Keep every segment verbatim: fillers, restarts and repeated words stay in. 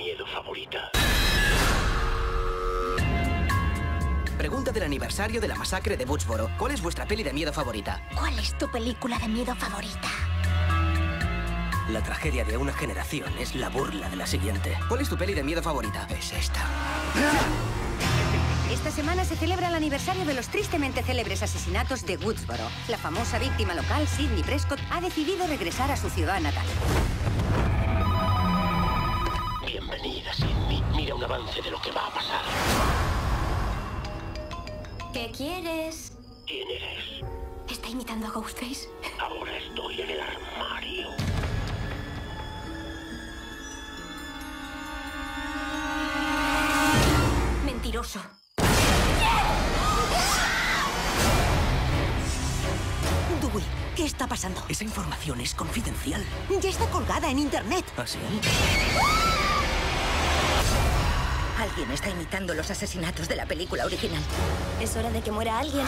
miedo favorita? Pregunta del aniversario de la masacre de Woodsboro. ¿Cuál es vuestra peli de miedo favorita? ¿Cuál es tu película de miedo favorita? La tragedia de una generación es la burla de la siguiente. ¿Cuál es tu peli de miedo favorita? Es esta. Esta semana se celebra el aniversario de los tristemente célebres asesinatos de Woodsboro. La famosa víctima local, Sidney Prescott, ha decidido regresar a su ciudad natal. Bienvenida, Sidney. Mira un avance de lo que va a pasar. ¿Qué quieres? ¿Quién eres? ¿Está imitando a Ghostface? Ahora estoy en el armario. Mentiroso. Dewey, ¿qué está pasando? Esa información es confidencial. Ya está colgada en internet. ¿Ah, sí? Alguien está imitando los asesinatos de la película original. Es hora de que muera alguien.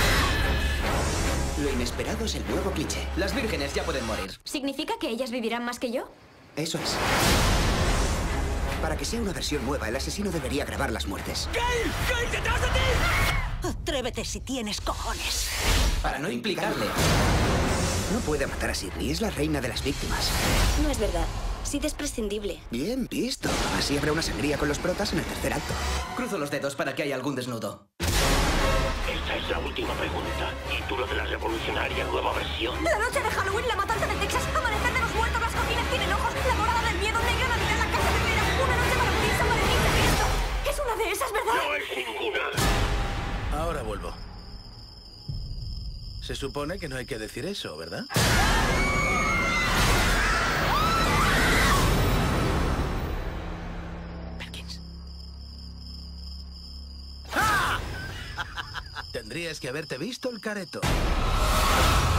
Lo inesperado es el nuevo cliché. Las vírgenes ya pueden morir. ¿Significa que ellas vivirán más que yo? Eso es. Para que sea una versión nueva, el asesino debería grabar las muertes. ¡Gale! ¡Gale, detrás de ti! Atrévete si tienes cojones. Para no implicarle. No puede matar a Sidney, es la reina de las víctimas. No es verdad. Sid es prescindible. Bien visto. Así habrá una sangría con los protas en el tercer acto. Cruzo los dedos para que haya algún desnudo. Esta es la última pregunta. ¿Y tú lo de la revolucionaria nueva versión? La noche de Halloween, la matanza de Texas, amanecer de los muertos, las cocinas tienen ojos, la morada del miedo, negra Navidad, la casa de veras, una noche para morir, San Valentín, Cristo. Es una de esas, ¿verdad? No es ninguna. Ahora vuelvo. Se supone que no hay que decir eso, ¿verdad? Perkins. Tendrías que haberte visto el careto.